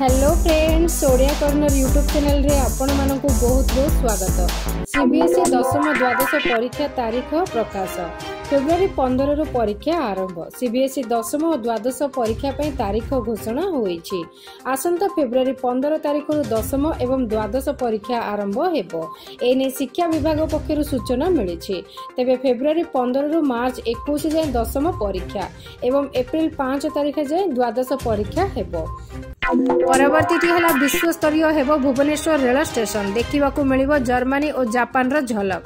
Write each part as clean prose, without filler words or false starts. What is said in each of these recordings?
Hello friends, Odia corner YouTube channel रे आपण मानकु बहुत बहुत स्वागत। सीबीएसई दशम द्वादश परीक्षा तारीख प्रकाश। फेब्रुआरी 15 रु परीक्षा आरंभ। सीबीएसई दशम और द्वादश परीक्षा पई तारीख घोषणा होईछि। आसंता फेब्रुआरी 15 तारीख रु दशम एवं द्वादश परीक्षा आरंभ हेबो। एने शिक्षा विभाग पक्षरु सूचना मिलिछि। तेबे फेब्रुआरी 15 रु मार्च 21 जाय दशम परीक्षा एवं एप्रिल 5 तारीख जाय द्वादश परीक्षा हेबो। परवर्ती है विश्व स्तरीय हेबो भुवनेश्वर रेल स्टेशन। देखा मिलिबो जर्मनी और जापान रो झलक।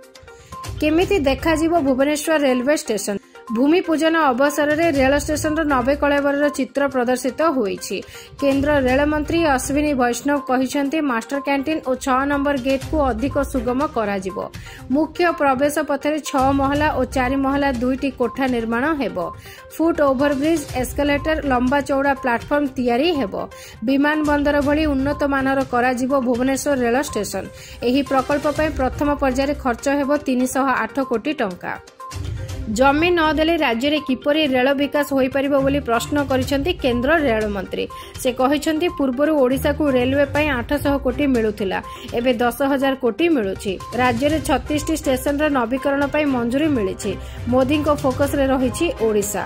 केमिति देखा जीवो भुवनेश्वर रेलवे स्टेशन। भूमि पूजन अवसर में रेल स्टेशन नवे कलेवर चित्र प्रदर्शित होईछि। केंद्र रेल मंत्री अश्विनी वैष्णव कहिसेंति मास्टर कैंटीन और 6 नंबर गेट को अधिक सुगम करा जिवो। मुख्य प्रवेश पथरे 6 महला और 4 महला 2टी कोठा निर्माण हेबो। फुट ओभरब्रिज, एस्केलेटर, लंबा चौड़ा प्लाटफर्म तैयारी हेबो। विमान बंदर भली उन्नत मानर करा जिवो भुवनेश्वर रेल स्टेशन। एही प्रकल्प पय प्रथम पर्याय खर्च हेबो 308 कोटी टंका। जमी नदेले राज्य में किपरि रेल विकास हो पारिबो बोली प्रश्न करिसेंति केंद्र रेल मंत्री। से कहिसेंति पूर्वर ओडिशा को रेलवे पई 800 कोटी मिलुथिला, एबे 10,000 कोटी मिलुछि। राज्य में 36 टी स्टेशन रो नवीकरण पई मंजूरी मिलिछि। मोदी को फोकस रे रहिछि ओडिशा।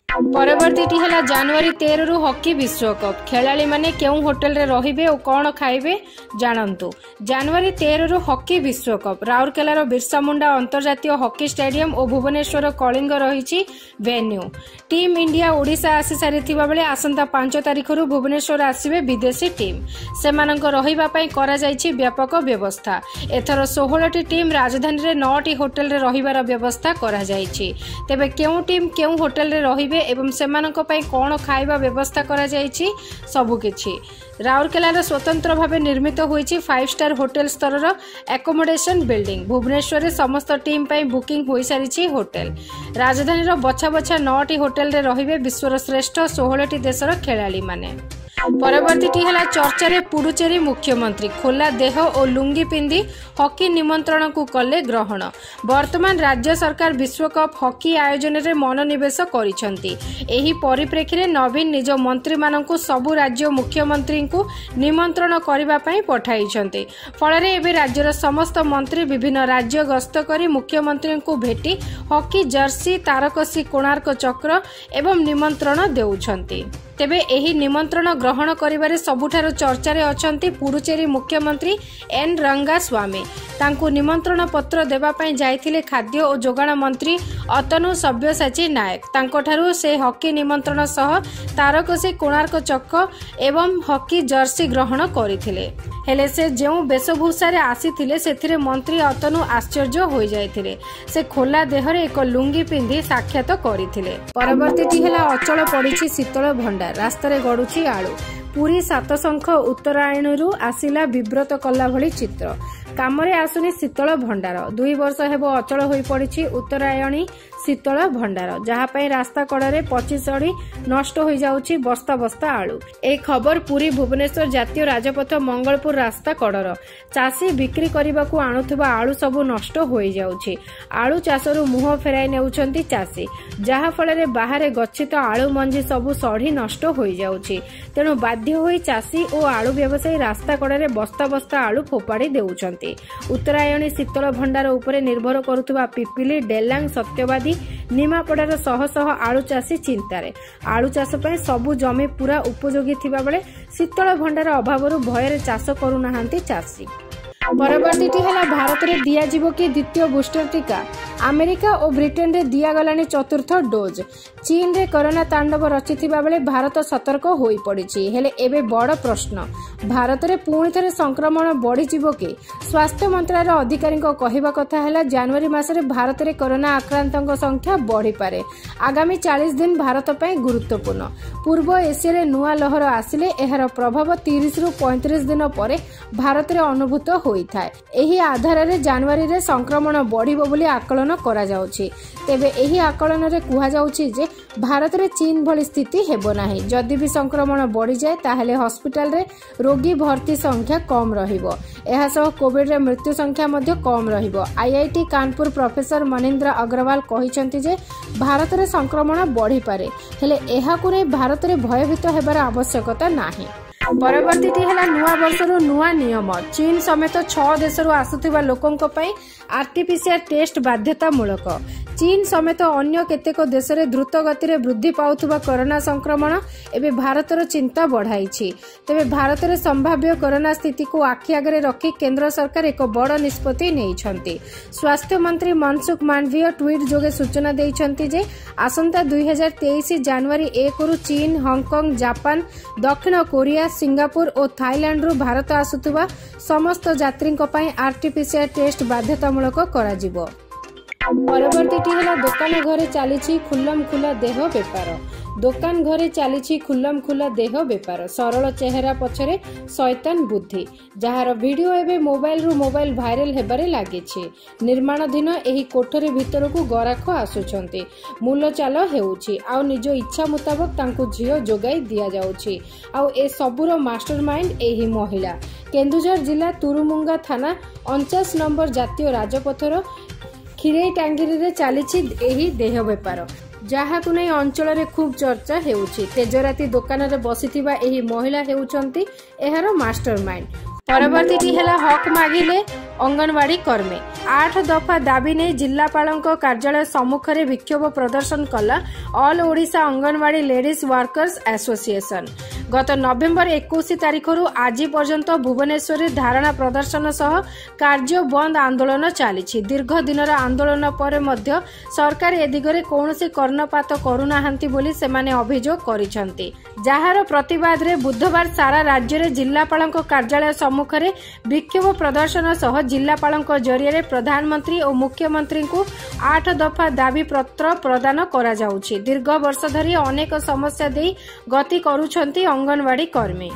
परवर्ती है जनवरी 13 रु हॉकी विश्वकप। खेलाड़ी माने केउ होटल रे रहिबे और कौन खाइबे जानंतु। जनवरी 13 रु हॉकी विश्वकप। राउरकेलार बिरसा मुंडा अंतर्जातीय हॉकी स्टेडियम और भुवनेश्वर कलिंग रहिछि वेन्यू। टीम इंडिया ओडिशा आसी सारिथिबा बेले आसंता 5 तारिख रु भुवनेश्वर आसीबे विदेशी टीम। सेमानंक रहिबा पई करा जाइछि व्यापक व्यवस्था। एथर 16 टी टीम राजधानी रे 9 टी होटल रे रहिबार व्यवस्था करा जाइछि। तेबे केउ टीम केउ होटल रे रहिबे एवं सेमानंक पई कोन खाइबा व्यवस्था करा जाइछि सबु किछि। राउरकेलार स्वतंत्र भावे निर्मित होईछि 5 स्टार होटल स्तरर एकोमोडेशन बिल्डिंग। भुवनेश्वर रे समस्त टीम पई बुकिंग होई सारिछि होटल। राजधानी रो बछा बछा 9 टी होटल रे रहिबे विश्वर श्रेष्ठ 16 टी देशर खेलाड़ी माने। परवर्ती है चर्चा रे पुडुचेरी मुख्यमंत्री। खोला देह और लुंगी पिंधि हॉकी निमंत्रण को कले ग्रहण। वर्तमान राज्य सरकार विश्वकप हॉकी आयोजन रे मनोनिवेश करिसेंति। एही परिप्रेक्षी रे नवीन निज मंत्री मानकु सबु राज्य मुख्यमंत्री को निमंत्रण करिबा पई पठाइछंती। फलरे एबे राज्यर समस्त मंत्री विभिन्न राज्य गस्त करी मुख्यमंत्री को भेटी हॉकी जर्सी, तारकसी, कोणार्क चक्र एवं निमंत्रण देउछंती। तेबे एही निमंत्रण ग्रहण करिबारे सबुठारो चर्चा रे अछंती पुडुचेरी मुख्यमंत्री एन रंगास्वामी। तांकु निमंत्रण पत्र देबा पई जायथिले खाद्य और जोगाण मंत्री अतनु सब्यसाची नायक। तांकोठारु से हॉकी निमंत्रण सह तारकसी, कोणार्क चक्र एवं हॉकी जर्सी ग्रहण करिथिले। हेले से जेउ वेशभूषा रे आसीथिले सेथिरे मंत्री अतनु आश्चर्य होई जायथिले। से खोला देहरे एक लुंगी पिंधि साक्षात करिथिले। परवर्ती हेला अचल पड़िछि शीतल भंडार। रास्ता रे गडुछि आळू। पुरी सातशंख उत्तरायणरू आसिला विव्रत कला भली चित्र। कामरे आसुनी शीतल भंडार। 2 वर्ष हेबो अचल होई पड़िछि उत्तरायणी शीतल भंडार, जहाँ पई रास्ता कड़े 25 अड़ी नष्ट हो जाउछि बस्ता बस्ता आलू। ए खबर पुरी भुवनेश्वर जातीय राजपथ मंगलपुर रास्ता कड़र। चाषी बिक्री करबाकू आणुथिबा आलू सबु नष्ट हो जाउछि। आलू चाषरू मुह फेराई नेउछंती चाषी, जहाँ फल बाहर गच्छित आलू मंजी सबु सढ़ी नष्ट हो जाउछि। तेणु बाध्य होई चाषी और आलू व्यवसायी रास्ता कड़े बस्ता बस्ता आलू फोपाड़ी देउछंती। उत्तरायणी शीतल भंडार उपरे निर्भर करुथिबा पिपिली, डेलांग, सत्यवादी, निमापड़ार शह शह आलू चाषी चिंतारे। आलू चाष पय सबु जमी पूरा उपयोगी थिबा बेले शीतल भंडार अभावरु भୟରେ चाष करूनाहांती चाषी। परवर्ती है भारत में दियाजिबो कि द्वितीय बूस्टर टीका। अमेरिका और ब्रिटेन रे दिया गलानी चतुर्थ डोज। चीन रे कोरोना तांडव रचिथिबा बेले भारत सतर्क होई पड़िछि। हेले एबे बड़ प्रश्न, भारत रे पुणी थरे संक्रमण बढ़ी जिवो कि? स्वास्थ्य मंत्रालय अधिकारी कहिबा कथा हैला जनवरी मासरे भारत रे कोरोना आक्रांतक संख्या बढ़ी पारे। आगामी 40 दिन भारत पय गुरुत्वपूर्ण। पूर्व एशिया रे नुआ लहर आसिले एहार प्रभाव 30 रु 35 दिन परे भारत रे अनुभूत होई थाए। एही आधार रे जनवरी रे संक्रमण बढ़िबो बोली आकलन करा जाउछि। तेबे एही आकलन रे कुहा जाउछि जे भारत रे चीन भली स्थिति हेबो नाही। जदि भी संक्रमण बढ़ी जाए ताहले हॉस्पिटल रे रोगी भर्ती संख्या कम रहिबो। एहा सह कोविड रे मृत्यु संख्या मध्ये कम रहिबो। आईआईटी कानपुर प्रोफेसर मनिंद्र अग्रवाल कहिसेंति जे भारत रे संक्रमण बढ़ी पारे, हेले एहाकु रे भारत रे भयभीत हेबार आवश्यकता नाही। परवर्तीटी है नुआ वर्षर नुआ नियम। चीन समेत 6 देशरू आसुथिबा लोकंक पई आरटीपीसीआर टेस्ट बाध्यतामूलक। चीन समेत अन्य केतेक देश में द्रुत गति में वृद्धि पाउथुबा कोरोना संक्रमण एवं भारतर चिंता बढ़ाई। तेबे भारत में संभाव्य कोरोना स्थिति को आखि आगे रखी केंद्र सरकार एक बड़ निष्पत्ति नहीं। स्वास्थ्य मंत्री मनसुख मांडवीय ट्वीट जोगे सूचना देइछन्ति जे आसंता 2023 जनवरी 1 रु चीन, हांगकांग, जापान, दक्षिण कोरिया, सिंगापुर और थाईलैंड रु भारत आसुथुबा समस्त यात्री आरटीपीसीआर टेस्ट बाध्यतामूलक कराजिबो। परवर्तीटी है दुकान घरे चली खुल्लम खुला देह बेपार। दुकान घरे चली खुल्लम खुला देह बेपार। सरल चेहरा पछरे शैतान बुद्धि जार वीडियो एवं मोबाइल रु मोबाइल भाइराल हेबारे लागिछि। निर्माणाधीन एही कोठरी भितर को गराख आसुछन्ति। मूल चाल हेउछि आउ निज इच्छा मुताबक तांकु झियो जोगाई दिया जाउछि। आउ ए सबुर मास्टरमाइंड एही महिला। केन्दुझर जिला तुरुमुंगा थाना 49 नंबर जातीय राजपथर खिरेई टांगिरी रे चलीछि एही देह बेपार, जहाकु नै अंचल रे खूब चर्चा हेउछि। तेजराती दुकान रे बसिथिबा एही महिला हेउछन्ति एहार मास्टरमाइंड। परवर्तीटी है हक मागिले अंगनवाड़ी कर्मी। 8 दफा दाबी नहीं जिलापाल कार्यालय सम्मुख में विक्षोभ प्रदर्शन कला all Odisha anganwadi ladies workers association. गत नवेम्बर 21 तारिख आज पर्यंत भुवनेश्वर में धारणा प्रदर्शन सह कार्य बंद आंदोलन चली। दीर्घ दिनर आंदोलन पर मध्य सरकार ए दिगरे कौनसी कर्णपात करुनाहांती बोली सेमाने अभियोग करिसंती। जार प्रतिवाद रे बुधवार सारा राज्य में जिलापाल कार्यालय सम्मुख में विक्षोभ प्रदर्शन सह जिलापाल जरिए प्रधानमंत्री और मुख्यमंत्री को 8 दफा दाबी पत्र प्रदान करा जाउछि। दीर्घ वर्ष धरी अनेक समस्या दे गति करुछंती अंगनवाड़ी कर्मी।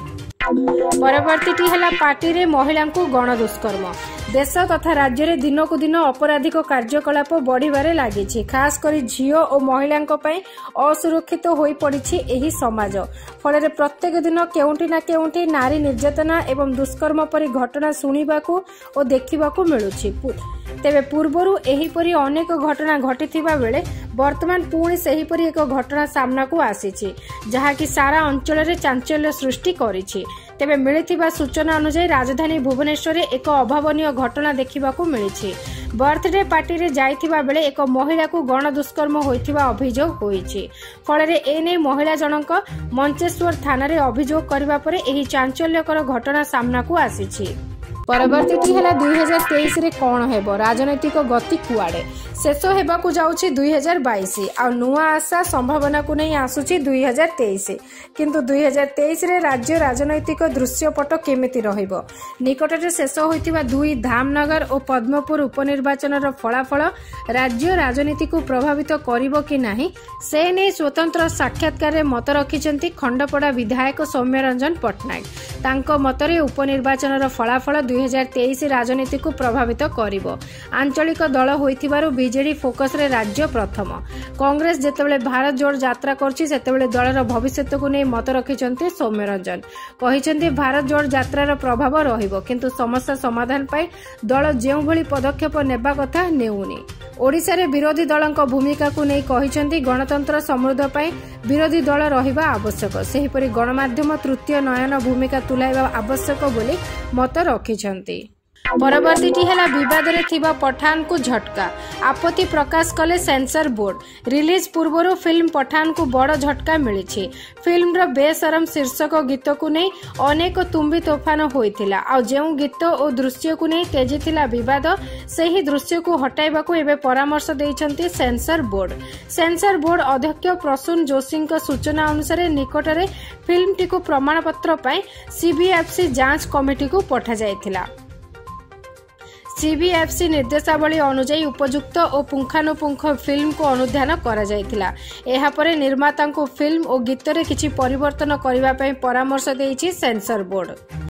परवर्तीटी है पार्टी रे महिला को गण दुष्कर्म। देश तथा राज्य में दिन को दिन अपराधिक कार्यकलाप बढ़िबारे लागिछि। खास करी झियो और महिलांक पई असुरक्षित होई पड़िछि एही समाज। फल प्रत्येक दिन केउंटी ना केउंटी नारी निर्यातना एवं दुष्कर्म परी घटना सुनिबाकू और देखिबाकू मिलुछि। तेबे पूर्वरु एहीपरी अनेक घटना घटिथिबा बेले वर्तमान पुणी सेहीपरी एक घटना सामना को आसीछि, जहाकी सारा अंचल रे चांचल्य सृष्टि करिछि। तेबे मिलिथिबा सूचना अनुसार राजधानी भुवनेश्वर एक अभावनीय घटना देखिबाकू मिलिछि। बर्थडे पार्टी रे जाइथिबा बेले एक महिला को गण दुष्कर्म होइथिबा अभियोग होइछि। फलरे एने महिला जनक मंचेश्वर थाना रे अभियोग करबा परे एही चांचल्यकर घटना सामना को आसीछि। परवर्तीटी है 2023 रे कौन हेबो राजनैतिक गति कुआडे शेष हेबाकू जाउछि 2022 आ नुआ आशा संभावना को नहीं आसुछि 2023। किंतु 2023 रे राज्य राजनैतिक दृश्यपट केमिति रहिबो। निकटरे शेष होइतिबा 2 धामनगर और पद्मपुर उपनिर्वाचन फलाफल राज्य राजनीति को प्रभावित करिबो कि नाही से नै स्वतंत्र साक्षात्कार रे मत रखिछन्ति खंडपड़ा विधायक सौम्य रंजन पटनायक। तांको मतरे उपनिर्वाचन फलाफल 2023 राजनीति को प्रभावित करिबो। आंचलिक दल होइतिबारु बीजेडी फोकस रे राज्य प्रथम। कांग्रेस जेतेबेले भारत जोड़ यात्रा करछि सेतेबेले दलर भविष्यत को नै मत रखिछन्ति सौम्य रंजन। कहिछन्ति भारत जोड़ यात्रार प्रभाव रहिबो, किंतु समस्या समाधान पाई दल जेउ भली पदक्षेप नेबा कथा नेउनी। ओडिशा रे विरोधी दलक भूमिका को नै कहिछन्ति गणतंत्र समृद्ध पाई विरोधी दल रहिबा आवश्यक। सेहिपरि गणमाध्यम तृतीय नयन भूमिका तुलाइबा आवश्यक बोली मत रखिछन्ति। परवर्तीटी है विवाद रे थिबा पठान को झटका। आपत्ति प्रकाश कले सेंसर बोर्ड। रिलीज पूर्व फिल्म पठान को बड़ झटका मिली। फिल्म रो बेसरम शीर्षक गीत को नहीं अनेक तुम्बी तोफान होइथिला। आ जेउ गीत और दृश्य को नहीं तेजी थिला विवाद सेही दृश्य को हटाइबाकू एबे परामर्श देइछन्ति सेंसर बोर्ड। सेंसर बोर्ड अध्यक्ष प्रसून जोशी सूचना अनुसार निकटरे फिल्म टी को प्रमाण पत्र पाई सीबीएफसी जांच कमिटी को पठा जायथिला। सीबीएफसी निर्देशावली अनुଯାयी उपयुक्त और पुंखानुपुंख फिल्म को अनुध्यान करा जायथिला। एहा परे निर्माता को फिल्म और गीत रे किछि परिवर्तन करिबा पई परामर्श देइछि सेंसर बोर्ड।